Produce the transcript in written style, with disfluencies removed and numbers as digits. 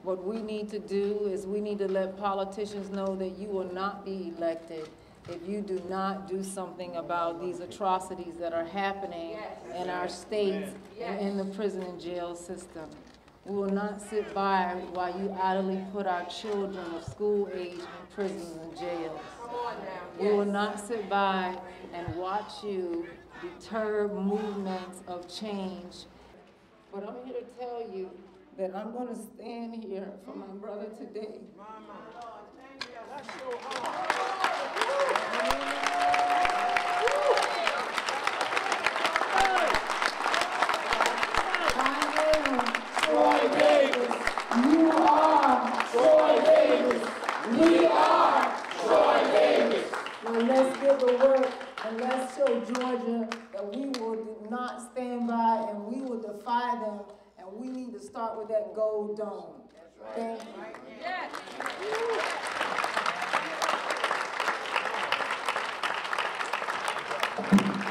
What we need to do is we need to let politicians know that you will not be elected if you do not do something about these atrocities that are happening in our states and in the prison and jail system. We will not sit by while you idly put our children of school age in prisons and jails. We will not sit by and watch you deter movements of change. But I'm here to tell you that I'm going to stand here for my brother today. Troy Davis. You are Troy Davis. We are Troy Davis. Now let's get to work and let's show Georgia that we will not stand by and we will defy them, and we need to start with that gold dome. Thank you. Yes.